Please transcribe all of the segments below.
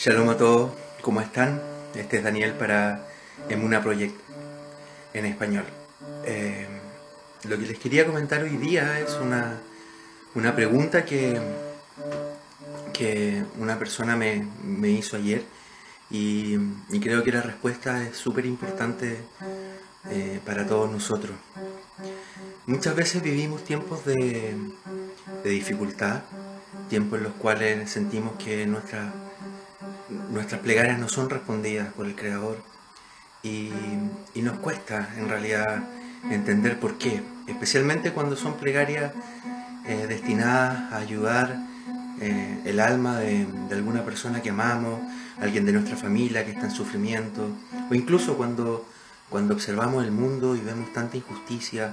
Shalom a todos, ¿cómo están? Este es Daniel para Emuna Project en español. Lo que les quería comentar hoy día es una pregunta que una persona me hizo ayer y creo que la respuesta es súper importante para todos nosotros. Muchas veces vivimos tiempos de dificultad, tiempos en los cuales sentimos que nuestras plegarias no son respondidas por el Creador y nos cuesta en realidad entender por qué, especialmente cuando son plegarias destinadas a ayudar el alma de alguna persona que amamos, alguien de nuestra familia que está en sufrimiento, o incluso cuando observamos el mundo y vemos tanta injusticia,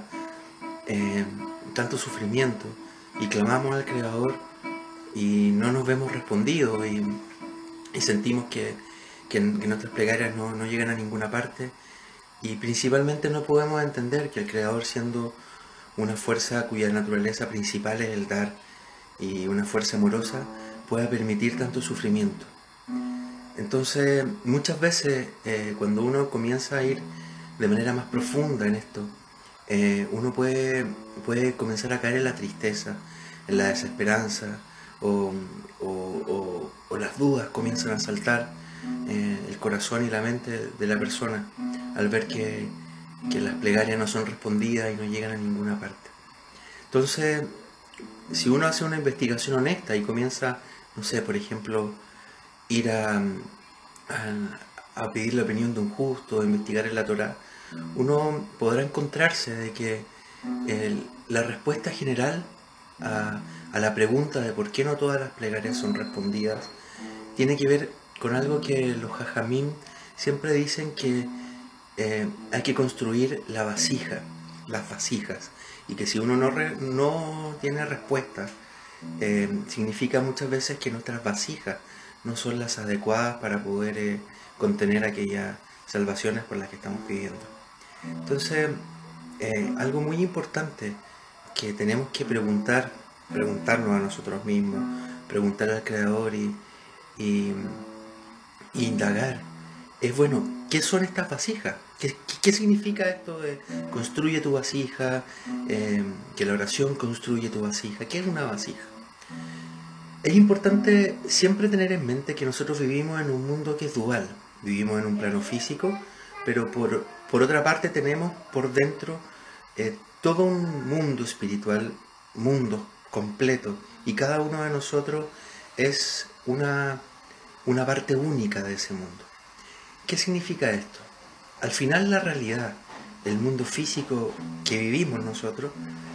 tanto sufrimiento, y clamamos al Creador y no nos vemos respondidos y sentimos que nuestras plegarias no llegan a ninguna parte, y principalmente no podemos entender que el Creador, siendo una fuerza cuya naturaleza principal es el dar y una fuerza amorosa, pueda permitir tanto sufrimiento. Entonces muchas veces cuando uno comienza a ir de manera más profunda en esto, uno puede comenzar a caer en la tristeza, en la desesperanza, o las dudas comienzan a saltar el corazón y la mente de la persona al ver que las plegarias no son respondidas y no llegan a ninguna parte. Entonces, si uno hace una investigación honesta y comienza, no sé, por ejemplo, ir a pedir la opinión de un justo, a investigar en la Torá, uno podrá encontrarse de que la respuesta general a la pregunta de por qué no todas las plegarias son respondidas tiene que ver con algo que los jajamim siempre dicen, que hay que construir la vasija, las vasijas, y que si uno no tiene respuesta, significa muchas veces que nuestras vasijas no son las adecuadas para poder contener aquellas salvaciones por las que estamos pidiendo. Entonces, algo muy importante que tenemos que preguntarnos a nosotros mismos, preguntar al Creador y indagar, es bueno, ¿qué son estas vasijas? ¿Qué significa esto de construye tu vasija, que la oración construye tu vasija? ¿Qué es una vasija? Es importante siempre tener en mente que nosotros vivimos en un mundo que es dual. Vivimos en un plano físico, pero por otra parte tenemos por dentro todo un mundo espiritual, mundo completo, y cada uno de nosotros es una parte única de ese mundo. ¿Qué significa esto? Al final, la realidad, el mundo físico que vivimos nosotros,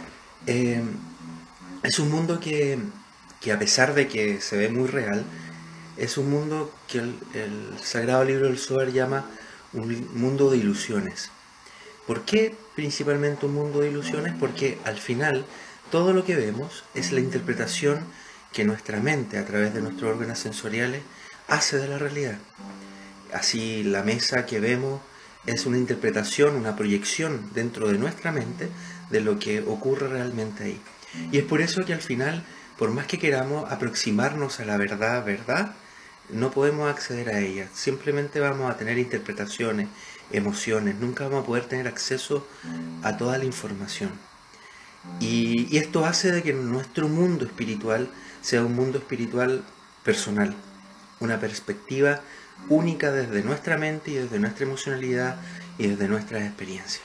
es un mundo que a pesar de que se ve muy real, es un mundo que el Sagrado Libro del Zohar llama un mundo de ilusiones. ¿Por qué principalmente un mundo de ilusiones? Porque al final todo lo que vemos es la interpretación que nuestra mente, a través de nuestros órganos sensoriales, hace de la realidad. Así, la mesa que vemos es una interpretación, una proyección dentro de nuestra mente de lo que ocurre realmente ahí. Y es por eso que al final, por más que queramos aproximarnos a la verdad, no podemos acceder a ella. Simplemente vamos a tener interpretaciones, emociones, nunca vamos a poder tener acceso a toda la información. Y esto hace de que nuestro mundo espiritual sea un mundo espiritual personal, una perspectiva única desde nuestra mente y desde nuestra emocionalidad y desde nuestras experiencias.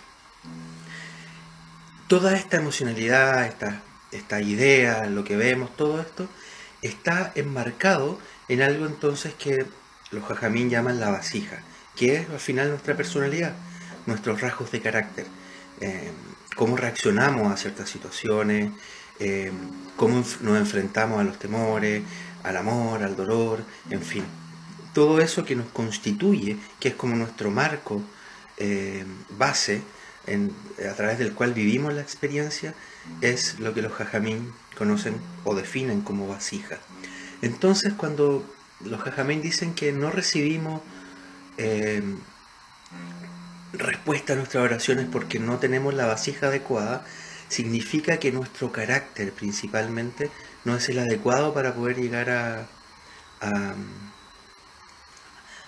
Toda esta emocionalidad, esta idea, lo que vemos, todo esto está enmarcado en algo entonces que los jajamín llaman la vasija, que es al final nuestra personalidad, nuestros rasgos de carácter, cómo reaccionamos a ciertas situaciones, cómo nos enfrentamos a los temores, al amor, al dolor, en fin. Todo eso que nos constituye, que es como nuestro marco base, a través del cual vivimos la experiencia, es lo que los jajamín conocen o definen como vasija. Entonces, cuando los jajamín dicen que no recibimos respuesta a nuestras oraciones porque no tenemos la vasija adecuada, significa que nuestro carácter principalmente no es el adecuado para poder llegar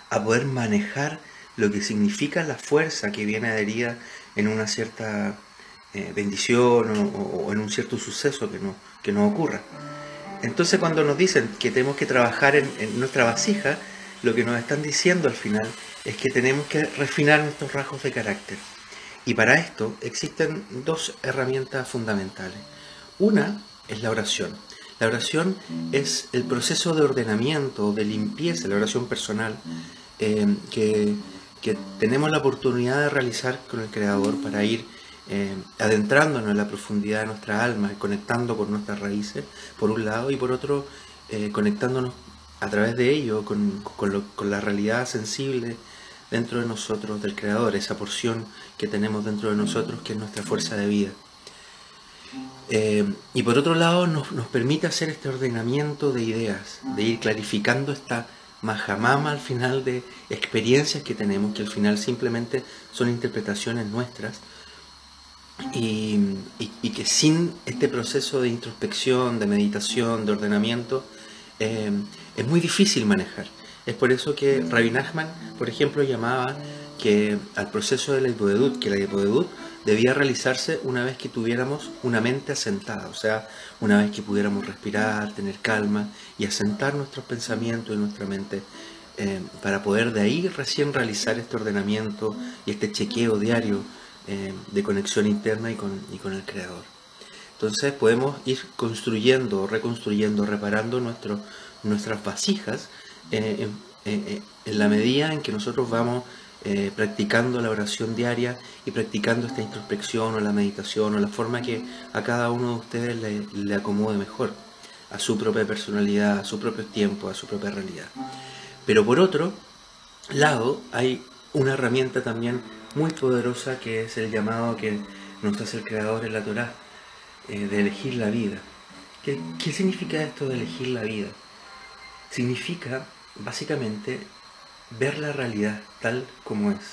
a poder manejar lo que significa la fuerza que viene adherida en una cierta bendición o en un cierto suceso que no ocurra. Entonces cuando nos dicen que tenemos que trabajar en nuestra vasija, lo que nos están diciendo al final es que tenemos que refinar nuestros rasgos de carácter. Y para esto existen dos herramientas fundamentales. Una es la oración. La oración es el proceso de ordenamiento, de limpieza, la oración personal, que tenemos la oportunidad de realizar con el Creador para ir adentrándonos en la profundidad de nuestra alma, conectando con nuestras raíces, por un lado, y por otro, conectándonos a través de ello con la realidad sensible dentro de nosotros del Creador, esa porción que tenemos dentro de nosotros que es nuestra fuerza de vida. Y por otro lado nos permite hacer este ordenamiento de ideas, de ir clarificando esta majamama al final de experiencias que tenemos, que al final simplemente son interpretaciones nuestras, y que sin este proceso de introspección, de meditación, de ordenamiento, es muy difícil manejar. Es por eso que Rabbi Nachman, por ejemplo, llamaba que al proceso de la hipodedut, que la hipodedut debía realizarse una vez que tuviéramos una mente asentada, o sea, una vez que pudiéramos respirar, tener calma y asentar nuestros pensamientos y nuestra mente, para poder de ahí recién realizar este ordenamiento y este chequeo diario de conexión interna y con el Creador. Entonces podemos ir construyendo, reconstruyendo, reparando nuestras vasijas en la medida en que nosotros vamos practicando la oración diaria y practicando esta introspección o la meditación o la forma que a cada uno de ustedes le acomode mejor, a su propia personalidad, a su propio tiempo, a su propia realidad. Pero por otro lado hay una herramienta también muy poderosa que es el llamado que nos hace el Creador en la Torá, de elegir la vida. ¿Qué significa esto de elegir la vida? Significa básicamente ver la realidad tal como es,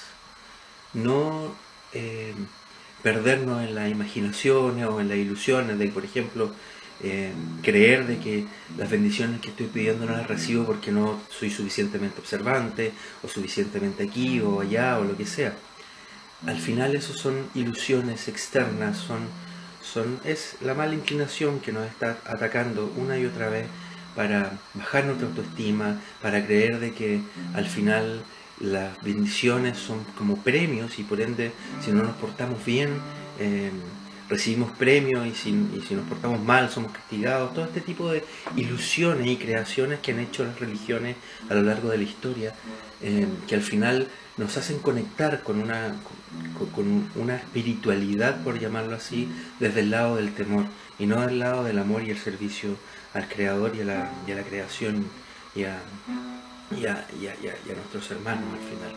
no perdernos en las imaginaciones o en las ilusiones de, por ejemplo, creer de que las bendiciones que estoy pidiendo no las recibo porque no soy suficientemente observante o suficientemente aquí o allá o lo que sea. Al final eso son ilusiones externas, es la mala inclinación que nos está atacando una y otra vez para bajar nuestra autoestima, para creer de que al final las bendiciones son como premios y por ende si no nos portamos bien recibimos premios y si nos portamos mal somos castigados. Todo este tipo de ilusiones y creaciones que han hecho las religiones a lo largo de la historia, que al final nos hacen conectar con una espiritualidad, por llamarlo así, desde el lado del temor y no del lado del amor y el servicio al Creador y a la creación y a nuestros hermanos al final.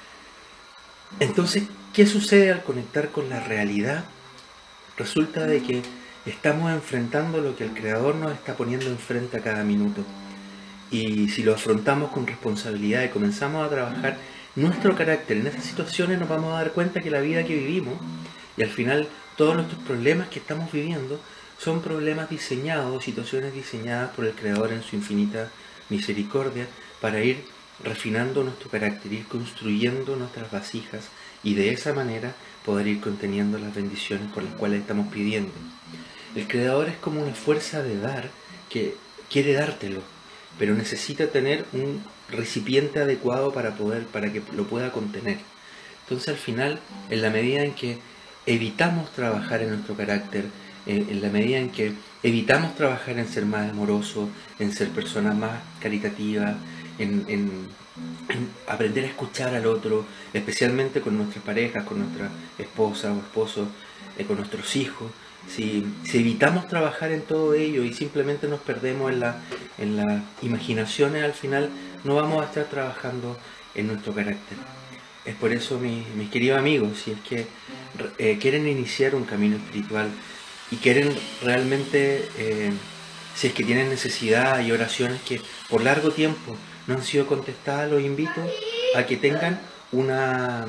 Entonces, ¿qué sucede al conectar con la realidad? Resulta de que estamos enfrentando lo que el Creador nos está poniendo enfrente a cada minuto. Y si lo afrontamos con responsabilidad y comenzamos a trabajar nuestro carácter en esas situaciones, nos vamos a dar cuenta que la vida que vivimos y al final todos nuestros problemas que estamos viviendo son problemas diseñados, situaciones diseñadas por el Creador en su infinita misericordia para ir refinando nuestro carácter, ir construyendo nuestras vasijas y de esa manera poder ir conteniendo las bendiciones por las cuales estamos pidiendo. El Creador es como una fuerza de dar que quiere dártelo, pero necesita tener un recipiente adecuado para que lo pueda contener. Entonces al final, en la medida en que evitamos trabajar en nuestro carácter, en la medida en que evitamos trabajar en ser más amorosos, en ser personas más caritativas, en aprender a escuchar al otro, especialmente con nuestras parejas, con nuestra esposa o esposo, con nuestros hijos. Si evitamos trabajar en todo ello y simplemente nos perdemos en las imaginaciones, al final no vamos a estar trabajando en nuestro carácter. Es por eso, mis queridos amigos, si es que quieren iniciar un camino espiritual y quieren realmente, si es que tienen necesidad y oraciones que por largo tiempo no han sido contestadas, los invito a que tengan una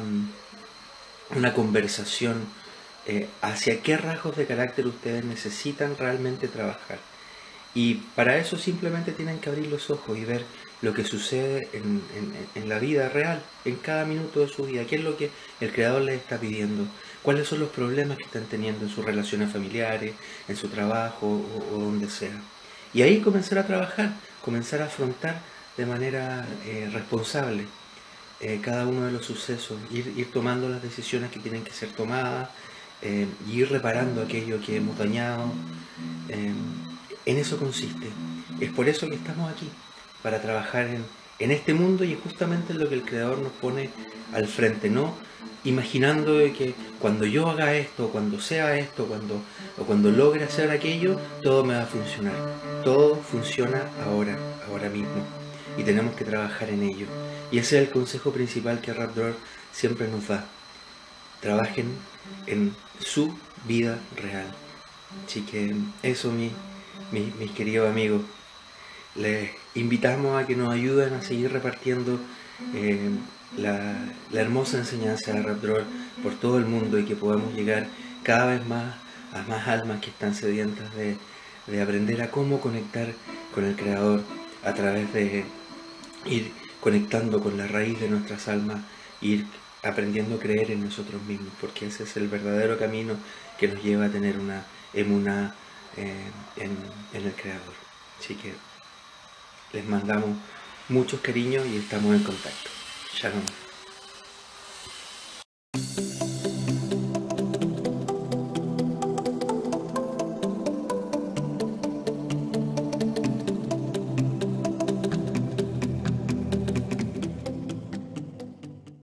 conversación hacia qué rasgos de carácter ustedes necesitan realmente trabajar. Y para eso simplemente tienen que abrir los ojos y ver lo que sucede en la vida real, en cada minuto de su vida, qué es lo que el Creador les está pidiendo, cuáles son los problemas que están teniendo en sus relaciones familiares, en su trabajo o donde sea. Y ahí comenzar a trabajar, comenzar a afrontar de manera responsable cada uno de los sucesos, ir tomando las decisiones que tienen que ser tomadas, y ir reparando aquello que hemos dañado. En eso consiste. Es por eso que estamos aquí, para trabajar en este mundo y justamente en lo que el Creador nos pone al frente, no imaginando de que cuando yo haga esto, cuando sea esto, cuando logre hacer aquello, todo me va a funcionar. Todo funciona ahora mismo, y tenemos que trabajar en ello. Y ese es el consejo principal que Raptor siempre nos da. Trabajen en su vida real. Así que eso, mis queridos amigos, les invitamos a que nos ayuden a seguir repartiendo la hermosa enseñanza de Raptor por todo el mundo, y que podamos llegar cada vez más a más almas que están sedientas de aprender a cómo conectar con el Creador a través de ir conectando con la raíz de nuestras almas, ir aprendiendo a creer en nosotros mismos, porque ese es el verdadero camino que nos lleva a tener una emuná en el Creador. Así que les mandamos muchos cariños y estamos en contacto. Shalom.